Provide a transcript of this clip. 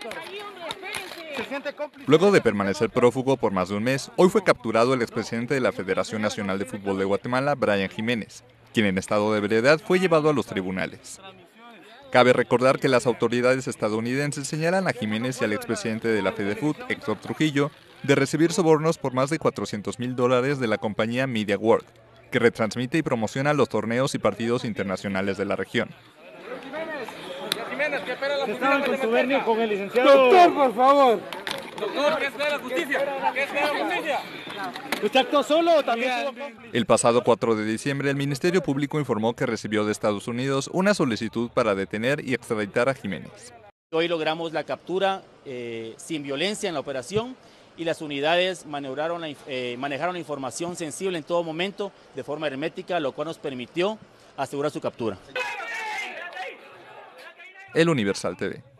Luego de permanecer prófugo por más de un mes, hoy fue capturado el expresidente de la Federación Nacional de Fútbol de Guatemala, Brian Jiménez, quien en estado de ebriedad fue llevado a los tribunales. Cabe recordar que las autoridades estadounidenses señalan a Jiménez y al expresidente de la FedeFut, Héctor Trujillo, de recibir sobornos por más de $400,000 de la compañía Media World, que retransmite y promociona los torneos y partidos internacionales de la región. Estaban contubernio con el licenciado. Doctor, por favor. Doctor, ¿qué espera la justicia? ¿Qué espera la justicia? ¿Usted actuó solo o también tuvo cómplice? El pasado 4 de diciembre, el Ministerio Público informó que recibió de Estados Unidos una solicitud para detener y extraditar a Jiménez. Hoy logramos la captura sin violencia en la operación y las unidades manejaron la información sensible en todo momento de forma hermética, lo cual nos permitió asegurar su captura. El Universal TV.